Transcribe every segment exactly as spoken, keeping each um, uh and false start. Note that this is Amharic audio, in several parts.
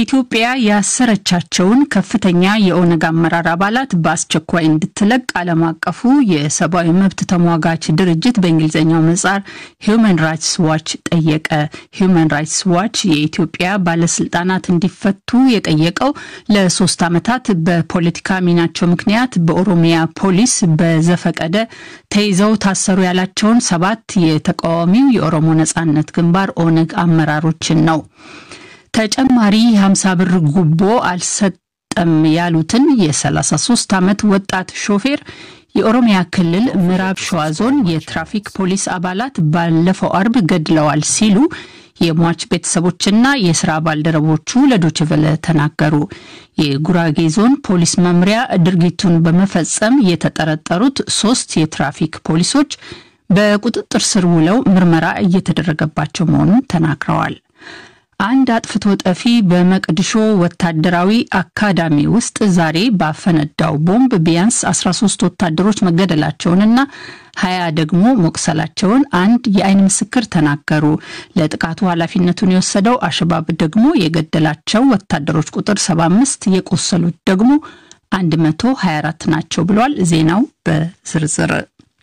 ኢትዮጵያ ያሰረቻቸውን ከፍተኛ የኦነግ አመራር አባላት በአስቸኳይ እንድትለቅ ዓለም አቀፉ የሰብአዊ መብት ተሟጋች ድርጅት በእንግሊዝኛው ምህጻር Human Rights Watch ጠየቀ። Human Rights Watch የኢትዮጵያ ባለስልጣናት እንዲፈቱ የጠየቀው ለሶስት ዓመታት በፖለቲካ ሚናቸው ምክንያት በኦሮሚያ ፖሊስ በዘፈቀደ ተይዘው ታሰሩ ያላቸውን ሰባት የተቃዋሚው የኦሮሞ ነጻነት ግንባር ኦነግ አመራሮችን ነው። ተጨማሪ ሃምሳ ብር ጉቦ አልሰጠም ያሉትን የ33 ዓመት ወጣት ሾፌር የኦሮሚያ ክልል ምዕራብ ሸዋ ዞን የትራፊክ ፖሊስ አባላት ባለፈው አርብ ገድለዋል ሲሉ የሟች ቤተሰቦችና የሥራ ባልደረቦቹ ለዶችቨለ ተናገሩ። የጉራጌ ዞን ፖሊስ መምሪያ ድርጊቱን በመፈጸም የተጠረጠሩት ሶስት የትራፊክ ፖሊሶች በቁጥጥር ስር ውለው ምርመራ እየተደረገባቸው መሆኑን ተናግረዋል። አንድ አጥፍቶ ጠፊ በመቅድሾ ወታደራዊ አካዳሚ ውስጥ ዛሬ ባፈነዳው ቦምብ ቢያንስ አስራ ሶስት ወታደሮች መገደላቸውንና ሀያ ደግሞ መቁሰላቸውን አንድ የአይን ምስክር ተናገሩ። ለጥቃቱ ኃላፊነቱን የወሰደው አሸባብ ደግሞ የገደላቸው ወታደሮች ቁጥር ሰባ አምስት የቆሰሉት ደግሞ አንድ መቶ ሀያ አራት ናቸው ብሏል። ዜናው በዝርዝር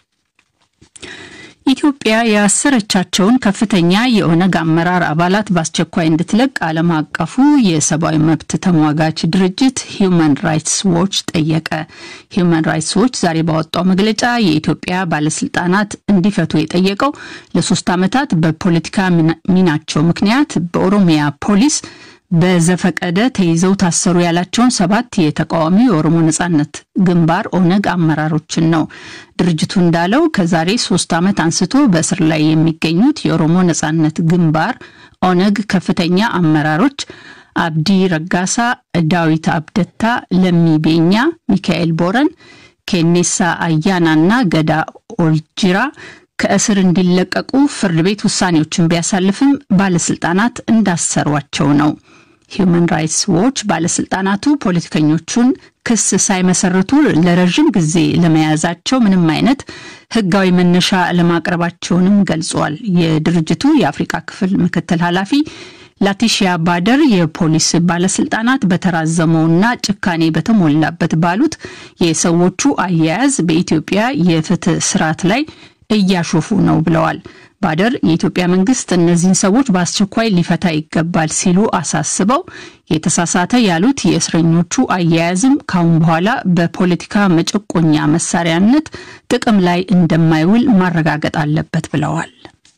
ኢትዮጵያ ያሰረቻቸውን ከፍተኛ የኦነግ አመራር አባላት በአስቸኳይ እንድትለቅ ዓለም አቀፉ የሰብአዊ መብት ተሟጋች ድርጅት Human Rights Watch ጠየቀ። Human Rights Watch ዛሬ ባወጣው መግለጫ የኢትዮጵያ ባለስልጣናት እንዲፈቱ የጠየቀው ለሶስት ዓመታት በፖለቲካ ሚናቸው ምክንያት በኦሮሚያ ፖሊስ በዘፈቀደ ተይዘው ታሰሩ ያላቸውን ሰባት የተቃዋሚ የኦሮሞ ነጻነት ግንባር ኦነግ አመራሮችን ነው። ድርጅቱ እንዳለው ከዛሬ ሶስት ዓመት አንስቶ በእስር ላይ የሚገኙት የኦሮሞ ነጻነት ግንባር ኦነግ ከፍተኛ አመራሮች አብዲ ረጋሳ፣ ዳዊት አብደታ፣ ለሚቤኛ፣ ሚካኤል ቦረን፣ ኬኔሳ አያናና ገዳ ኦልጂራ ከእስር እንዲለቀቁ ፍርድ ቤት ውሳኔዎችን ቢያሳልፍም ባለስልጣናት እንዳሰሯቸው ነው። Human Rights Watch ባለስልጣናቱ ፖለቲከኞቹን ክስ ሳይመሰርቱ ለረጅም ጊዜ ለመያዛቸው ምንም አይነት ህጋዊ መነሻ ለማቅረባቸውንም ገልጿል። የድርጅቱ የአፍሪካ ክፍል ምክትል ኃላፊ ላቲሺያ ባደር የፖሊስ ባለስልጣናት በተራዘመውና ጭካኔ በተሞላበት ባሉት የሰዎቹ አያያዝ በኢትዮጵያ የፍትህ ስርዓት ላይ እያሾፉ ነው ብለዋል። ባደር የኢትዮጵያ መንግስት እነዚህን ሰዎች በአስቸኳይ ሊፈታ ይገባል ሲሉ አሳስበው የተሳሳተ ያሉት የእስረኞቹ አያያዝም ካሁን በኋላ በፖለቲካ መጨቆኛ መሳሪያነት ጥቅም ላይ እንደማይውል ማረጋገጥ አለበት ብለዋል።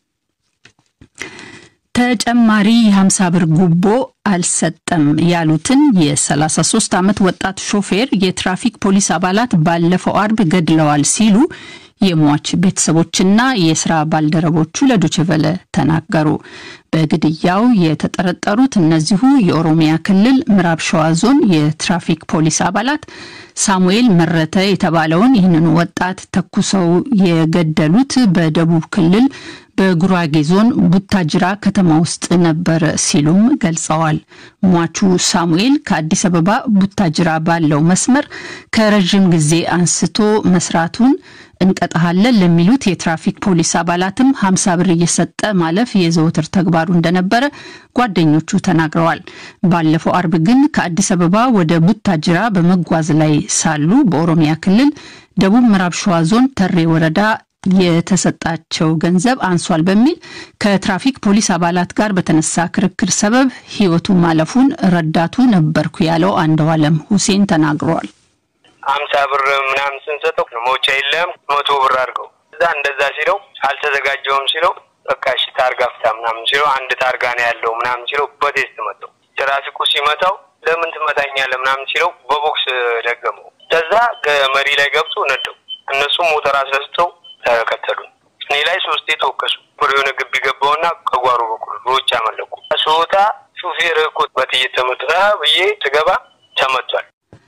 ተጨማሪ ሃምሳ ብር ጉቦ አልሰጠም ያሉትን የ33 ዓመት ወጣት ሾፌር የትራፊክ ፖሊስ አባላት ባለፈው አርብ ገድለዋል ሲሉ የሟች ቤተሰቦችና የሥራ ባልደረቦቹ ለዶችቨለ ተናገሩ። በግድያው የተጠረጠሩት እነዚሁ የኦሮሚያ ክልል ምዕራብ ሸዋ ዞን የትራፊክ ፖሊስ አባላት ሳሙኤል መረተ የተባለውን ይህንን ወጣት ተኩሰው የገደሉት በደቡብ ክልል በጉራጌ ዞን ቡታጅራ ከተማ ውስጥ ነበር ሲሉም ገልጸዋል። ሟቹ ሳሙኤል ከአዲስ አበባ ቡታጅራ ባለው መስመር ከረጅም ጊዜ አንስቶ መስራቱን እንቀጣሃለን ለሚሉት የትራፊክ ፖሊስ አባላትም ሃምሳ ብር እየሰጠ ማለፍ የዘወትር ተግባሩ እንደነበረ ጓደኞቹ ተናግረዋል። ባለፈው አርብ ግን ከአዲስ አበባ ወደ ቡታጅራ በመጓዝ ላይ ሳሉ በኦሮሚያ ክልል ደቡብ ምዕራብ ሸዋ ዞን ተሬ ወረዳ የተሰጣቸው ገንዘብ አንሷል በሚል ከትራፊክ ፖሊስ አባላት ጋር በተነሳ ክርክር ሰበብ ህይወቱ ማለፉን ረዳቱ ነበርኩ ያለው አንደዋለም ሁሴን ተናግሯል። ሃምሳ ብር ምናምን ስንሰጠው ሞቻ የለም መቶ ብር አድርገው እዛ እንደዛ ሲለው አልተዘጋጀውም ሲለው በቃ እሺ ታርጋ ፍታ ምናምን ሲለው አንድ ታርጋ ነው ያለው ምናምን ሲለው በቴስት መጣው ትራፊኩ ሲመታው ለምን ትመታኛለህ ምናምን ሲለው በቦክስ ደገመው። ከዛ ከመሪ ላይ ገብቶ ነደው እነሱ ሞተር አስነስተው ተከተሉ። እኔ ላይ ሶስቴ ተወከሱ። ወደ ግቢ ገባውና ከጓሮ በኩል ሮጫ መለኩ። ሶታ ሹፌር እኮ በጥይት ተመታ ብዬ ተገባ ተመቷል።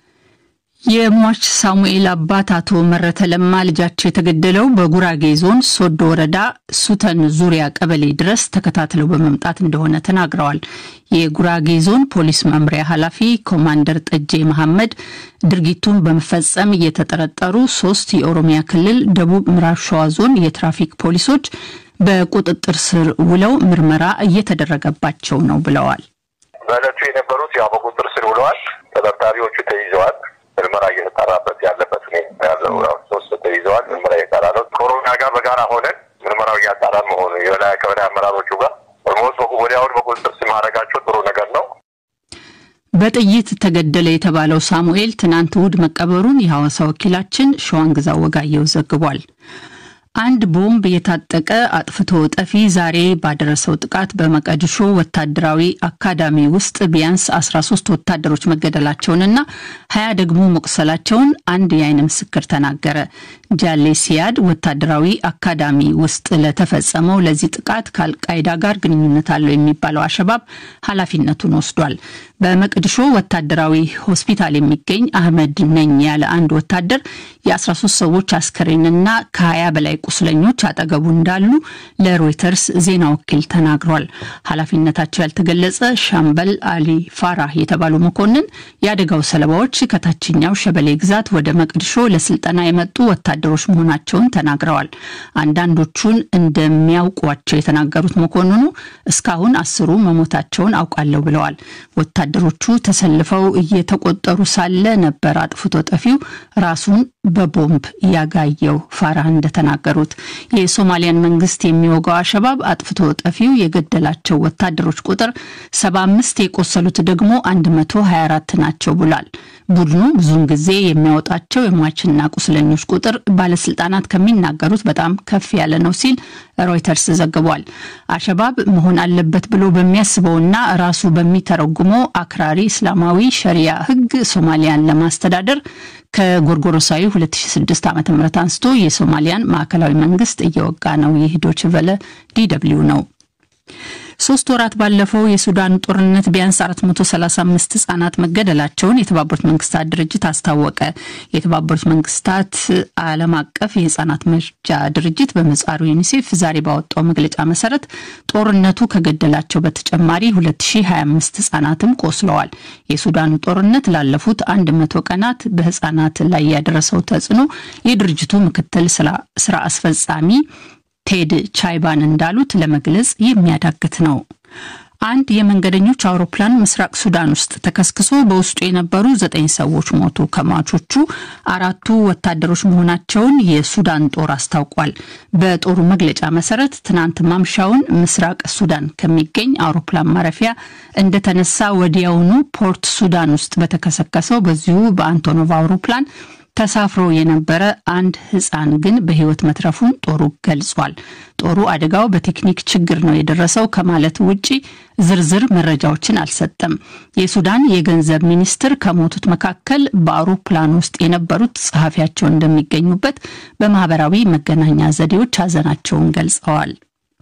የሟች ሳሙኤል አባት አቶ መረተ ለማ ልጃቸው የተገደለው በጉራጌ ዞን ሶዶ ወረዳ ሱተን ዙሪያ ቀበሌ ድረስ ተከታትለው በመምጣት እንደሆነ ተናግረዋል። የጉራጌ ዞን ፖሊስ መምሪያ ኃላፊ ኮማንደር ጠጄ መሐመድ ድርጊቱን በመፈጸም የተጠረጠሩ ሶስት የኦሮሚያ ክልል ደቡብ ምዕራብ ሸዋ ዞን የትራፊክ ፖሊሶች በቁጥጥር ስር ውለው ምርመራ እየተደረገባቸው ነው ብለዋል። በለቱ የነበሩት ያው በቁጥር ስር ውለዋል ተጠርጣሪዎቹ ተይዘዋል ምርመራ እየተጣራበት ያለበት ነው ያለው ሶስት ተይዘዋል ምርመራ እየተጣራው ኮሮና ጋር በጋራ ሆነን ምርመራው እያጣራን መሆኑ የላይ ከወደ አመራሮቹ ጋር ኦልሞስት ወዲያው በቁጥር ስር ማረጋቸው ጥሩ ነገር ነው በጥይት ተገደለ የተባለው ሳሙኤል ትናንት ውድ መቀበሩን የሐዋሳ ወኪላችን ሸዋንግዛው ወጋየው ዘግቧል አንድ ቦምብ የታጠቀ አጥፍቶ ጠፊ ዛሬ ባደረሰው ጥቃት በመቀድሾ ወታደራዊ አካዳሚ ውስጥ ቢያንስ አስራ ሶስት ወታደሮች መገደላቸውንና ሀያ ደግሞ መቁሰላቸውን አንድ የዓይን ምስክር ተናገረ ጃሌሲያድ ወታደራዊ አካዳሚ ውስጥ ለተፈጸመው ለዚህ ጥቃት ከአልቃይዳ ጋር ግንኙነት አለው የሚባለው አሸባብ ኃላፊነቱን ወስዷል በመቀድሾ ወታደራዊ ሆስፒታል የሚገኝ አህመድ ነኝ ያለ አንድ ወታደር የ13 ሰዎች አስከሬንና ከ20 በላይ ቁስለኞች አጠገቡ እንዳሉ ለሮይተርስ ዜና ወኪል ተናግሯል ኃላፊነታቸው ያልተገለጸ ሻምበል አሊ ፋራህ የተባሉ መኮንን ያደጋው ሰለባዎች ከታችኛው ሸበሌ ግዛት ወደ መቀድሾ ለስልጠና የመጡ ወታደሮች መሆናቸውን ተናግረዋል አንዳንዶቹን እንደሚያውቋቸው የተናገሩት መኮንኑ እስካሁን አስሩ መሞታቸውን አውቃለሁ ብለዋል ወታደሮቹ ተሰልፈው እየተቆጠሩ ሳለ ነበር አጥፍቶ ጠፊው ራሱን በቦምብ ያጋየው ፋራህ እንደተናገሩት የሶማሊያን መንግስት የሚወጋው አሸባብ አጥፍቶ ጠፊው የገደላቸው ወታደሮች ቁጥር ሰባ አምስት የቆሰሉት ደግሞ አንድ መቶ ሀያ አራት ናቸው ብሏል ቡድኑ ብዙውን ጊዜ የሚያወጣቸው የሟችና ቁስለኞች ቁጥር ባለስልጣናት ከሚናገሩት በጣም ከፍ ያለ ነው ሲል ሮይተርስ ዘግቧል አሸባብ መሆን አለበት ብሎ በሚያስበውና ራሱ በሚተረጉመው አክራሪ እስላማዊ ሸሪዓ ህግ ሶማሊያን ለማስተዳደር ከጎርጎሮሳዊ ሁለት ሺህ ስድስት ዓመተ ምህረት አንስቶ የሶማሊያን ማዕከላዊ መንግስት እየወጋ ነው የሂዶች ቨለ ዲደብሊው ነው ሶስት ወራት ባለፈው የሱዳን ጦርነት ቢያንስ አራት መቶ ሰላሳ አምስት ህጻናት መገደላቸውን የተባበሩት መንግስታት ድርጅት አስታወቀ የተባበሩት መንግስታት ዓለም አቀፍ የህጻናት መርጃ ድርጅት በመጻሩ ዩኒሴፍ ዛሬ ባወጣው መግለጫ መሰረት ጦርነቱ ከገደላቸው በተጨማሪ ሁለት ሺህ ሀያ አምስት ህጻናትም ቆስለዋል የሱዳኑ ጦርነት ላለፉት መቶ ቀናት በህጻናት ላይ ያደረሰው ተጽዕኖ የድርጅቱ ምክትል ስራ አስፈጻሚ ቴድ ቻይባን እንዳሉት ለመግለጽ የሚያዳግት ነው አንድ የመንገደኞች አውሮፕላን ምስራቅ ሱዳን ውስጥ ተከስክሶ በውስጡ የነበሩ ዘጠኝ ሰዎች ሞቱ ከማቾቹ አራቱ ወታደሮች መሆናቸውን የሱዳን ጦር አስታውቋል በጦሩ መግለጫ መሰረት ትናንት ማምሻውን ምስራቅ ሱዳን ከሚገኝ አውሮፕላን ማረፊያ እንደተነሳ ወዲያውኑ ፖርት ሱዳን ውስጥ በተከሰከሰው በዚሁ በአንቶኖቭ አውሮፕላን ተሳፍሮ የነበረ አንድ ህፃን ግን በህይወት መትረፉን ጦሩ ገልጿል ጦሩ አደጋው በቴክኒክ ችግር ነው የደረሰው ከማለት ውጪ ዝርዝር መረጃዎችን አልሰጠም የሱዳን የገንዘብ ሚኒስትር ከሞቱት መካከል በአውሮፕላን ውስጥ የነበሩት ጸሐፊያቸው እንደሚገኙበት በማህበራዊ መገናኛ ዘዴዎች ሀዘናቸውን ገልጸዋል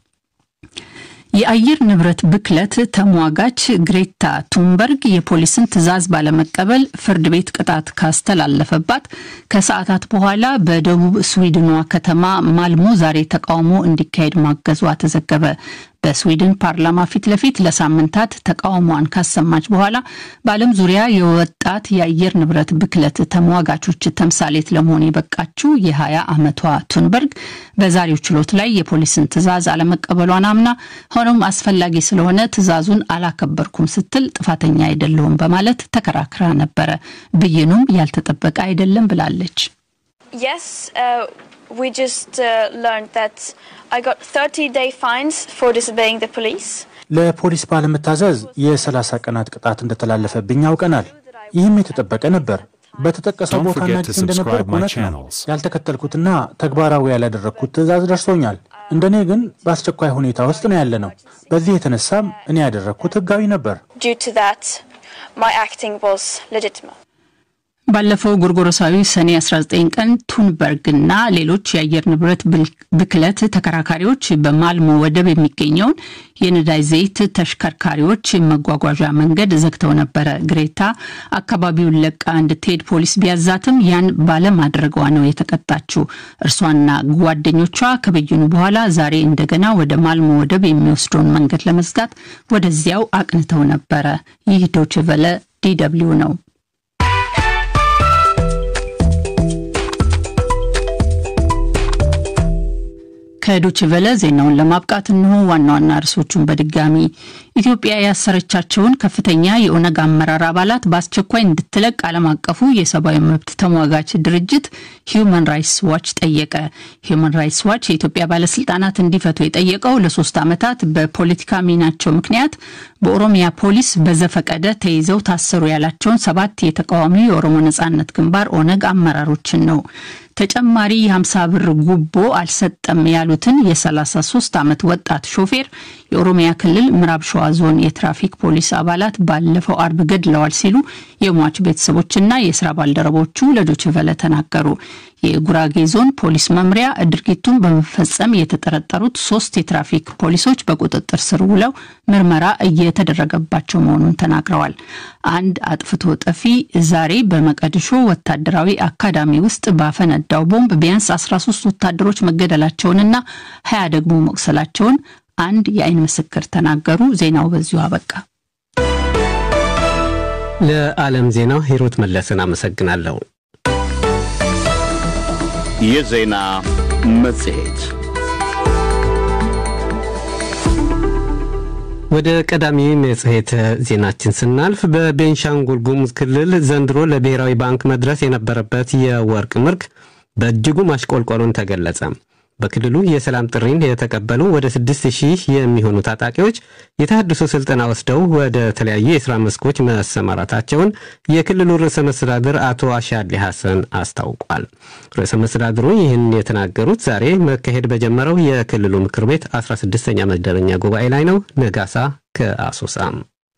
የአየር ንብረት ብክለት ተሟጋች ግሬታ ቱንበርግ የፖሊስን ትዕዛዝ ባለመቀበል ፍርድ ቤት ቅጣት ካስተላለፈባት ከሰዓታት በኋላ በደቡብ ስዊድኗ ከተማ ማልሞ ዛሬ ተቃውሞ እንዲካሄድ ማገዟ ተዘገበ በስዊድን ፓርላማ ፊት ለፊት ለሳምንታት ተቃውሞዋን ካሰማች በኋላ በዓለም ዙሪያ የወጣት የአየር ንብረት ብክለት ተሟጋቾች ተምሳሌት ለመሆን የበቃችው የ20 ዓመቷ ቱንበርግ በዛሬው ችሎት ላይ የፖሊስን ትዕዛዝ አለመቀበሏን አምና ሆኖም አስፈላጊ ስለሆነ ትዕዛዙን አላከበርኩም ስትል ጥፋተኛ አይደለሁም በማለት ተከራክራ ነበር ብይኑም ያልተጠበቀ አይደለም ብላለች Yes uh, we just uh, learned that I got thirty day fines for disobeying the police ለፖሊስ ባለመታዘዝ የ30 ቀናት ቅጣት እንደተላለፈብኝ ያውቀናል ይህም የተጠበቀ ነበር በተጠቀሰው ቦታና እንደነበር ቆነች ያልተከተልኩትና ተግባራዊ ያላደረኩት ትዕዛዝ ደርሶኛል እንደኔ ግን በአስቸኳይ ሁኔታ ውስጥ ነው ያለነው በዚህ የተነሳም እኔ ያደረኩት ህጋዊ ነበር Due to that my acting was legitimate ባለፈው ጎርጎሮሳዊ ሰኔ አስራ ዘጠኝ ቀን ቱንበርግና ሌሎች የአየር ንብረት ብክለት ተከራካሪዎች በማልሞ ወደብ የሚገኘውን የነዳጅ ዘይት ተሽከርካሪዎች መጓጓዣ መንገድ ዘግተው ነበር ግሬታ አካባቢውን ለቃ እንድትሄድ ፖሊስ ቢያዛትም ያን ባለማድረጓ ነው የተቀጣችው እርሷና ጓደኞቿ ከበየኑ በኋላ ዛሬ እንደገና ወደ ማልሞ ወደብ የሚወስደውን መንገድ ለመዝጋት ወደዚያው አቅንተው ነበር ይህ ዶይቼ ቬለ ዲደብሊው ነው ከዶይቼ ቬለ ዜናውን ለማብቃት ነው ዋና ዋና ርዕሶቹን በድጋሚ ኢትዮጵያ ያሰረቻቸውን ከፍተኛ የኦነግ አመራር አባላት በአስቸኳይ እንድትለቅ ዓለም አቀፉ የሰብአዊ መብት ተሟጋች ድርጅት ሂዩማን ራይትስ ዋች ጠየቀ። ሂዩማን ራይትስ ዋች የኢትዮጵያ ባለስልጣናት እንዲፈቱ የጠየቀው ለሶስት ዓመታት በፖለቲካ ሚናቸው ምክንያት በኦሮሚያ ፖሊስ በዘፈቀደ ተይዘው ታሰሩ ያላቸውን ሰባት የተቃዋሚ የኦሮሞ ነጻነት ግንባር ኦነግ አመራሮችን ነው። ተጨማሪ የሃምሳ ብር ጉቦ አልሰጠም ያሉትን የ33 ዓመት ወጣት ሾፌር የኦሮሚያ ክልል ምዕራብ ሸዋ ዞን የትራፊክ ፖሊስ አባላት ባለፈው አርብ ገድለዋል ሲሉ የሟች ቤተሰቦችና የሥራ ባልደረቦቹ ለዶይቼ ቬለ ተናገሩ። የጉራጌ ዞን ፖሊስ መምሪያ ድርጊቱን በመፈጸም የተጠረጠሩት ሶስት የትራፊክ ፖሊሶች በቁጥጥር ስር ውለው ምርመራ እየተደረገባቸው መሆኑን ተናግረዋል። አንድ አጥፍቶ ጠፊ ዛሬ በመቀድሾ ወታደራዊ አካዳሚ ውስጥ ባፈነዳው ቦምብ ቢያንስ አስራ ሶስት ወታደሮች መገደላቸውንና ሀያ ደግሞ መቁሰላቸውን አንድ የአይን ምስክር ተናገሩ። ዜናው በዚሁ አበቃ። ለዓለም ዜናው ሂሩት መለሰን አመሰግናለሁ። የዜና መጽሔት ወደ ቀዳሚ መጽሔት ዜናችን ስናልፍ በቤንሻንጉል ጉሙዝ ክልል ዘንድሮ ለብሔራዊ ባንክ መድረስ የነበረበት የወርቅ ምርት በእጅጉ ማሽቆልቆሉን ተገለጸ። በክልሉ የሰላም ጥሪን የተቀበሉ ወደ ስድስት ሺህ የሚሆኑ ታጣቂዎች የተሐድሶ ስልጠና ወስደው ወደ ተለያዩ የሥራ መስኮች መሰማራታቸውን የክልሉ ርዕሰ መስተዳድር አቶ አሻድሊ ሐሰን አስታውቋል። ርዕሰ መስተዳድሩ ይህን የተናገሩት ዛሬ መካሄድ በጀመረው የክልሉ ምክር ቤት አስራ ስድስተኛ መደበኛ ጉባኤ ላይ ነው። ነጋሳ ከአሶሳም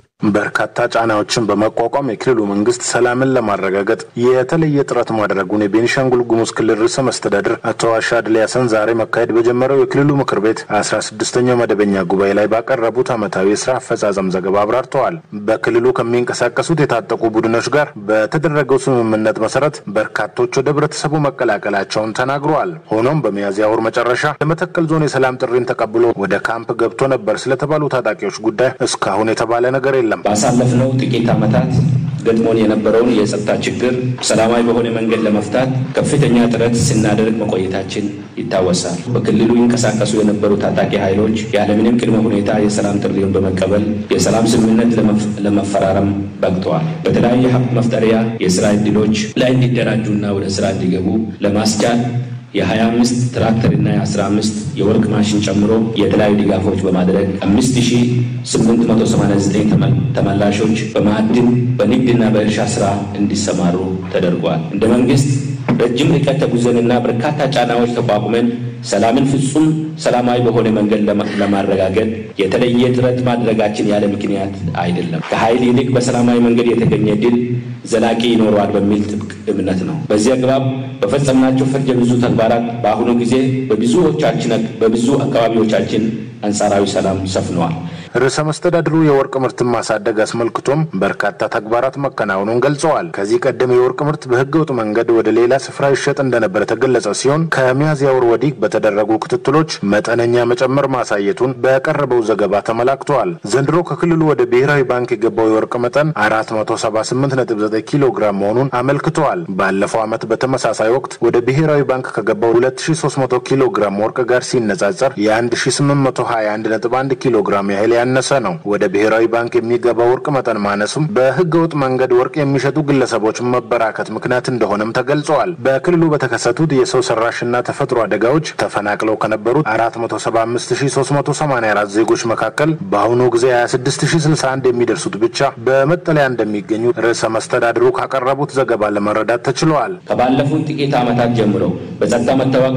በርካታ ጫናዎችን በመቋቋም የክልሉ መንግስት ሰላምን ለማረጋገጥ የተለየ ጥረት ማድረጉን የቤንሻንጉል ጉሙዝ ክልል ርዕሰ መስተዳድር አቶ አሻድሊ ሐሰን ዛሬ መካሄድ በጀመረው የክልሉ ምክር ቤት አስራ ስድስተኛው መደበኛ ጉባኤ ላይ ባቀረቡት ዓመታዊ የሥራ አፈጻጸም ዘገባ አብራርተዋል። በክልሉ ከሚንቀሳቀሱት የታጠቁ ቡድኖች ጋር በተደረገው ስምምነት መሰረት በርካቶች ወደ ህብረተሰቡ መቀላቀላቸውን ተናግረዋል። ሆኖም በሚያዝያ ወር መጨረሻ ለመተከል ዞን የሰላም ጥሪን ተቀብሎ ወደ ካምፕ ገብቶ ነበር ስለተባሉ ታጣቂዎች ጉዳይ እስካሁን የተባለ ነገር የለም። ባሳለፍነው ጥቂት ዓመታት ገጥሞን የነበረውን የጸጥታ ችግር ሰላማዊ በሆነ መንገድ ለመፍታት ከፍተኛ ጥረት ስናደርግ መቆየታችን ይታወሳል። በክልሉ ይንቀሳቀሱ የነበሩ ታጣቂ ኃይሎች ያለምንም ቅድመ ሁኔታ የሰላም ጥሪውን በመቀበል የሰላም ስምምነት ለመፈራረም በቅተዋል። በተለያየ ሀብት መፍጠሪያ የሥራ ዕድሎች ላይ እንዲደራጁና ወደ ሥራ እንዲገቡ ለማስቻል የሀያ አምስት ትራክተር እና የአስራ አምስት የወርቅ ማሽን ጨምሮ የተለያዩ ድጋፎች በማድረግ አምስት ሺህ ስምንት መቶ ሰማንያ ዘጠኝ ተመላሾች በማዕድን በንግድና በእርሻ ስራ እንዲሰማሩ ተደርጓል። እንደ መንግስት ረጅም ርቀት ተጉዘንና በርካታ ጫናዎች ተቋቁመን ሰላምን ፍጹም ሰላማዊ በሆነ መንገድ ለማረጋገጥ የተለየ ጥረት ማድረጋችን ያለ ምክንያት አይደለም። ከኃይል ይልቅ በሰላማዊ መንገድ የተገኘ ድል ዘላቂ ይኖረዋል በሚል ጥብቅ እምነት ነው። በዚህ አግባብ በፈጸምናቸው ፈርጀ ብዙ ተግባራት በአሁኑ ጊዜ በብዙዎቻችን በብዙ አካባቢዎቻችን አንጻራዊ ሰላም ሰፍኗል። ርዕሰ መስተዳድሩ የወርቅ ምርትን ማሳደግ አስመልክቶም በርካታ ተግባራት መከናወኑን ገልጸዋል። ከዚህ ቀደም የወርቅ ምርት በህገወጥ መንገድ ወደ ሌላ ስፍራ ይሸጥ እንደነበረ ተገለጸ ሲሆን ከሚያዝያ ወር ወዲህ በተደረጉ ክትትሎች መጠነኛ መጨመር ማሳየቱን በቀረበው ዘገባ ተመላክቷል። ዘንድሮ ከክልሉ ወደ ብሔራዊ ባንክ የገባው የወርቅ መጠን አራት መቶ ሰባ ስምንት ነጥብ ዘጠኝ ኪሎ ግራም መሆኑን አመልክቷል። ባለፈው ዓመት በተመሳሳይ ወቅት ወደ ብሔራዊ ባንክ ከገባው ሁለት ሺህ ሶስት መቶ ኪሎ ግራም ወርቅ ጋር ሲነጻጸር የ አንድ ሺህ ስምንት መቶ ሀያ አንድ ነጥብ አንድ ኪሎ ግራም ያህል ያነሰ ነው። ወደ ብሔራዊ ባንክ የሚገባው ወርቅ መጠን ማነሱም በህገወጥ መንገድ ወርቅ የሚሸጡ ግለሰቦች መበራከት ምክንያት እንደሆነም ተገልጿል። በክልሉ በተከሰቱት የሰው ሰራሽና ተፈጥሮ አደጋዎች ተፈናቅለው ከነበሩት አራት መቶ ሰባ አምስት ሺህ ሶስት መቶ ሰማንያ አራት ዜጎች መካከል በአሁኑ ጊዜ ሀያ ስድስት ሺህ ስልሳ አንድ የሚደርሱት ብቻ በመጠለያ እንደሚገኙ ርዕሰ መስተዳድሩ ካቀረቡት ዘገባ ለመረዳት ተችሏል። ከባለፉት ጥቂት ዓመታት ጀምሮ በጸጥታ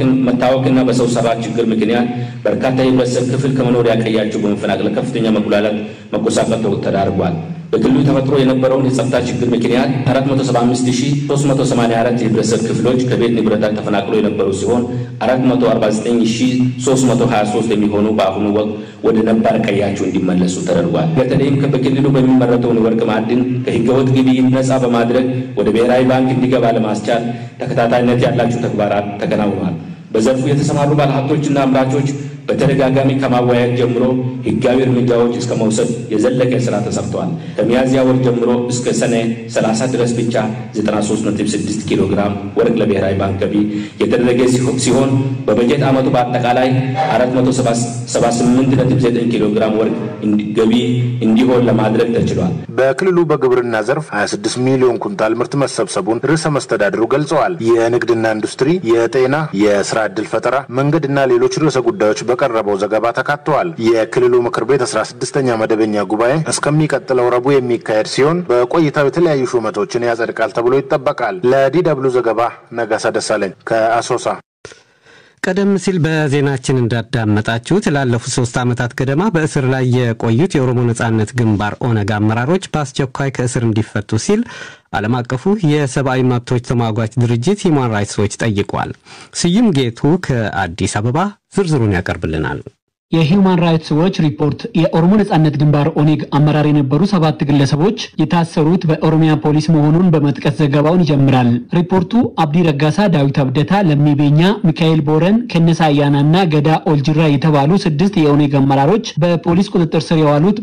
መታወክና በሰው ሰራሽ ችግር ምክንያት በርካታ የህብረተሰብ ክፍል ከመኖሪያ ቀያቸው በመፈናቀል ከፍተኛ መጉላላት መቆሳቀጥ ተዳርጓል። በክልሉ ተፈጥሮ የነበረውን የጸጥታ ችግር ምክንያት አራት መቶ ሰባ አምስት ሺህ ሶስት መቶ ሰማንያ አራት የህብረተሰብ ክፍሎች ከቤት ንብረታቸው ተፈናቅለው የነበሩ ሲሆን አራት መቶ አርባ ዘጠኝ ሺህ ሶስት መቶ ሀያ ሶስት የሚሆኑ በአሁኑ ወቅት ወደ ነባር ቀያቸው እንዲመለሱ ተደርጓል። በተለይም በክልሉ በሚመረተውን ወርቅ ማዕድን ከህገወጥ ግብይት ነጻ በማድረግ ወደ ብሔራዊ ባንክ እንዲገባ ለማስቻል ተከታታይነት ያላቸው ተግባራት ተከናውነዋል። በዘርፉ የተሰማሩ ባለሀብቶችና አምራቾች በተደጋጋሚ ከማወያየት ጀምሮ ህጋዊ እርምጃዎች እስከ መውሰድ የዘለቀ ስራ ተሰርቷል። ከሚያዝያ ወር ጀምሮ እስከ ሰኔ ሰላሳ ድረስ ብቻ ዘጠና ሶስት ነጥብ ስድስት ኪሎ ግራም ወርቅ ለብሔራዊ ባንክ ገቢ የተደረገ ሲሆን በበጀት ዓመቱ በአጠቃላይ አራት መቶ ሰባ ስምንት ነጥብ ዘጠኝ ኪሎ ግራም ወርቅ ገቢ እንዲሆን ለማድረግ ተችሏል። በክልሉ በግብርና ዘርፍ ሀያ ስድስት ሚሊዮን ኩንታል ምርት መሰብሰቡን ርዕሰ መስተዳድሩ ገልጸዋል። የንግድና ኢንዱስትሪ፣ የጤና፣ የስራ ዕድል ፈጠራ፣ መንገድና ሌሎች ርዕሰ ጉዳዮች በቀረበው ዘገባ ተካተዋል። የክልሉ ምክር ቤት አስራ ስድስተኛ መደበኛ ጉባኤ እስከሚቀጥለው ረቡዕ የሚካሄድ ሲሆን በቆይታው የተለያዩ ሹመቶችን ያጸድቃል ተብሎ ይጠበቃል። ለዲ ደብልዩ ዘገባ ነጋሳ ደሳለኝ ከአሶሳ። ቀደም ሲል በዜናችን እንዳዳመጣችሁት ላለፉት ሶስት ዓመታት ገደማ በእስር ላይ የቆዩት የኦሮሞ ነጻነት ግንባር ኦነግ አመራሮች በአስቸኳይ ከእስር እንዲፈቱ ሲል ዓለም አቀፉ የሰብአዊ መብቶች ተሟጋች ድርጅት ሂውማን ራይትስ ዎች ጠይቋል። ስዩም ጌቱ ከአዲስ አበባ ዝርዝሩን ያቀርብልናል። የሂውማን ራይትስ ዎች ሪፖርት የኦሮሞ ነጻነት ግንባር ኦነግ አመራር የነበሩ ሰባት ግለሰቦች የታሰሩት በኦሮሚያ ፖሊስ መሆኑን በመጥቀስ ዘገባውን ይጀምራል። ሪፖርቱ አብዲ ረጋሳ፣ ዳዊት አብደታ፣ ለሚቤኛ፣ ሚካኤል ቦረን፣ ከነሳ አያናና ገዳ ኦልጅራ የተባሉ ስድስት የኦነግ አመራሮች በፖሊስ ቁጥጥር ስር የዋሉት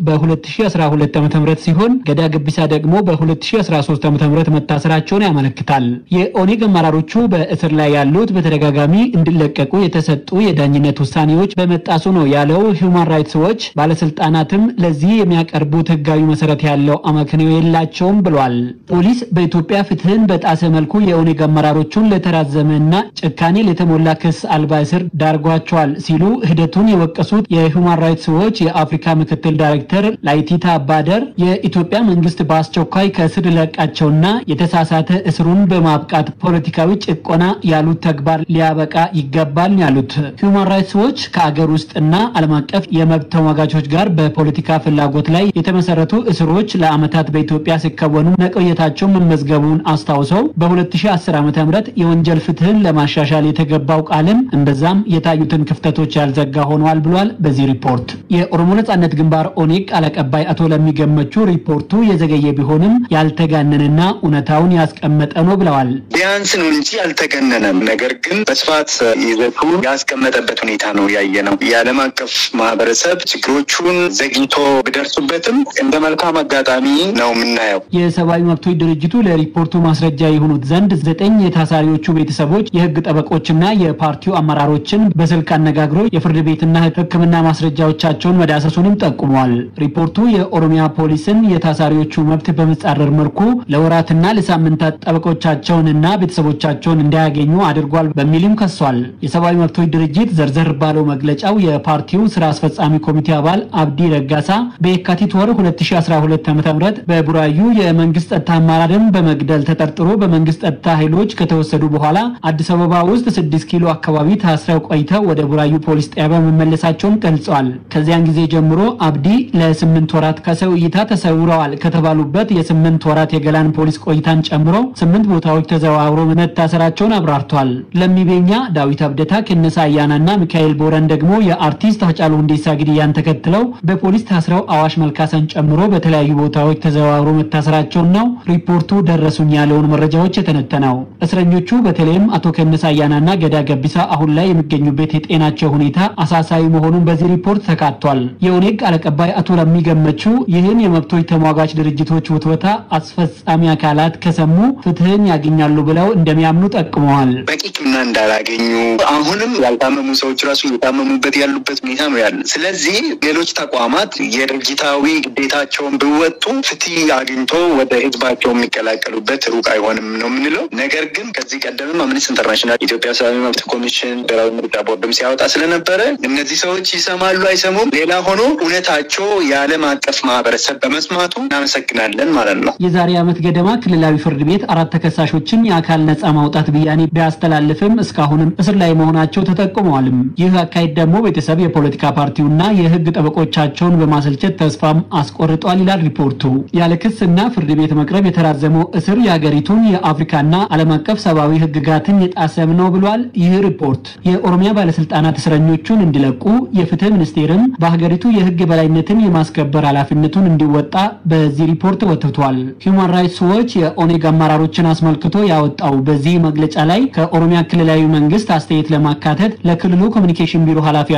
በ2012 ዓ.ም ሲሆን ገዳ ገቢሳ ደግሞ በ2013 ዓ.ም መታሰራቸውን ያመለክታል። የኦነግ አመራሮቹ በእስር ላይ ያሉት በተደጋጋሚ እንዲለቀቁ የተሰጡ የዳኝነት ውሳኔዎች በመጣሱ ነው ያለው ሂውማን ራይትስ ዎች ባለስልጣናትም ለዚህ የሚያቀርቡት ህጋዊ መሰረት ያለው አመክንዮ የላቸውም ብሏል። ፖሊስ በኢትዮጵያ ፍትህን በጣሰ መልኩ የኦነግ አመራሮቹን ለተራዘመና ጭካኔ ለተሞላ ክስ አልባ እስር ዳርጓቸዋል ሲሉ ሂደቱን የወቀሱት የሂውማን ራይትስ ዎች የአፍሪካ ምክትል ዳይሬክተር ላይቲታ ባደር የኢትዮጵያ መንግስት በአስቸኳይ ከእስር ለቃቸውና የተሳሳተ እስሩን በማብቃት ፖለቲካዊ ጭቆና ያሉት ተግባር ሊያበቃ ይገባል ያሉት ሂውማን ራይትስ ዎች ከአገር ውስጥና ዓለም አቀፍ የመብት ተሟጋቾች ጋር በፖለቲካ ፍላጎት ላይ የተመሰረቱ እስሮች ለአመታት በኢትዮጵያ ሲከወኑ መቆየታቸው መመዝገቡን አስታውሰው በ2010 ዓ.ም የወንጀል ፍትህን ለማሻሻል የተገባው ቃልም እንደዛም የታዩትን ክፍተቶች ያልዘጋ ሆኗል ብሏል። በዚህ ሪፖርት የኦሮሞ ነጻነት ግንባር ኦነግ ቃል አቀባይ አቶ ለሚገመቹ ሪፖርቱ የዘገየ ቢሆንም ያልተጋነነና እውነታውን ያስቀመጠ ነው ብለዋል። ቢያንስ ነው እንጂ ያልተጋነነም ነገር ግን በስፋት ይዘቱን ያስቀመጠበት ሁኔታ ነው ያየነው። የዓለም አቀፍ ማህበረሰብ ችግሮቹን ዘግይቶ ቢደርሱበትም እንደ መልካም አጋጣሚ ነው የምናየው። የሰብአዊ መብቶች ድርጅቱ ለሪፖርቱ ማስረጃ የሆኑት ዘንድ ዘጠኝ የታሳሪዎቹ ቤተሰቦች የህግ ጠበቆችና የፓርቲው አመራሮችን በስልክ አነጋግሮ የፍርድ ቤትና ሕክምና ማስረጃዎቻቸውን መዳሰሱንም ጠቁመዋል። ሪፖርቱ የኦሮሚያ ፖሊስን የታሳሪዎቹ መብት በመጻረር መልኩ ለወራትና ለሳምንታት ጠበቆቻቸውንና ቤተሰቦቻቸውን እንዳያገኙ አድርጓል በሚልም ከሷል። የሰብአዊ መብቶች ድርጅት ዘርዘር ባለው መግለጫው የፓርቲው ስራ አስፈጻሚ ኮሚቴ አባል አብዲ ረጋሳ በየካቲት ወር ሁለት ሺህ አስራ ሁለት ዓ.ም በቡራዩ የመንግስት ጸጥታ አመራርን በመግደል ተጠርጥሮ በመንግስት ጸጥታ ኃይሎች ከተወሰዱ በኋላ አዲስ አበባ ውስጥ ስድስት ኪሎ አካባቢ ታስረው ቆይተው ወደ ቡራዩ ፖሊስ ጣቢያ መመለሳቸውን ገልጸዋል። ከዚያን ጊዜ ጀምሮ አብዲ ለስምንት ወራት ከሰው እይታ ተሰውረዋል ከተባሉበት የስምንት ወራት የገላን ፖሊስ ቆይታን ጨምሮ ስምንት ቦታዎች ተዘዋውረው መታሰራቸውን አብራርቷል። ለሚቤኛ፣ ዳዊት አብደታ፣ ከነሳ አያናና ሚካኤል ቦረን ደግሞ የአርቲስት ሃጫሉ ሁንዴሳ ግድያን ተከትለው በፖሊስ ታስረው አዋሽ መልካሳን ጨምሮ በተለያዩ ቦታዎች ተዘዋውረው መታሰራቸው ነው ሪፖርቱ ደረሱኝ ያለውን መረጃዎች የተነተነው። እስረኞቹ በተለይም አቶ ከነሳ አያናና ገዳ ገቢሳ አሁን ላይ የሚገኙበት የጤናቸው ሁኔታ አሳሳቢ መሆኑን በዚህ ሪፖርት ተካቷል። የኦነግ ቃል አቀባይ አቶ ለሚገመቹ ይህን የመብቶች ተሟጋች ድርጅቶች ውትወታ አስፈጻሚ አካላት ከሰሙ ፍትህን ያገኛሉ ብለው እንደሚያምኑ ጠቁመዋል። በቂ ሕክምና እንዳላገኙ አሁንም ያልታመሙ ሰዎች ራሱ የታመሙበት ያሉበት ሁኔታ ነው ያለው። ስለዚህ ሌሎች ተቋማት የድርጅታዊ ግዴታቸውን ቢወጡ ፍትህ አግኝቶ ወደ ህዝባቸው የሚቀላቀሉበት ሩቅ አይሆንም ነው የምንለው። ነገር ግን ከዚህ ቀደም አምነስቲ ኢንተርናሽናል፣ ኢትዮጵያ ሰብአዊ መብት ኮሚሽን፣ ብሔራዊ ምርጫ ቦርድም ሲያወጣ ስለነበረ እነዚህ ሰዎች ይሰማሉ አይሰሙም ሌላ ሆኖ እውነታቸው የዓለም አቀፍ ማህበረሰብ በመስማቱ እናመሰግናለን ማለት ነው። የዛሬ ዓመት ገደማ ክልላዊ ፍርድ ቤት አራት ተከሳሾችን የአካል ነጻ ማውጣት ብያኔ ቢያስተላልፍም እስካሁንም እስር ላይ መሆናቸው ተጠቁመዋል። ይህ አካሄድ ደግሞ ቤተሰብ የፖለቲካ ፓርቲውና የህግ ጠበቆቻቸውን በማሰልቸት ተስፋም አስቆርጧል ይላል ሪፖርቱ። ያለ ክስና ፍርድ ቤት መቅረብ የተራዘመው እስር የሀገሪቱን የአፍሪካና ዓለም አቀፍ ሰብአዊ ህግጋትን የጣሰም ነው ብሏል ይህ ሪፖርት። የኦሮሚያ ባለስልጣናት እስረኞቹን እንዲለቁ የፍትህ ሚኒስቴርም በሀገሪቱ የህግ በላይነትን የማስከበር ኃላፊነቱን እንዲወጣ በዚህ ሪፖርት ወጥቷል። ሂውማን ራይትስ ዎች የኦነግ አመራሮችን አስመልክቶ ያወጣው በዚህ መግለጫ ላይ ከኦሮሚያ ክልላዊ መንግስት አስተያየት ለማካተት ለክልሉ ኮሚኒኬሽን ቢሮ ኃላፊ አቶ ኃይሉ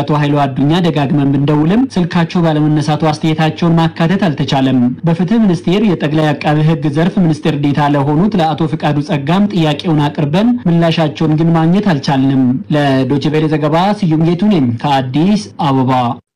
አዱኛ ደጋግመን ብንደውልም ስልካቸው ባለመነሳቱ አስተያየታቸውን ማካተት አልተቻለም። በፍትህ ሚኒስቴር የጠቅላይ አቃቤ ሕግ ዘርፍ ሚኒስቴር ዴታ ለሆኑት ለአቶ ፍቃዱ ጸጋም ጥያቄውን አቅርበን ምላሻቸውን ግን ማግኘት አልቻልንም። ለዶይቼ ቬለ ዘገባ ስዩም ጌቱ ነኝ ከአዲስ አበባ።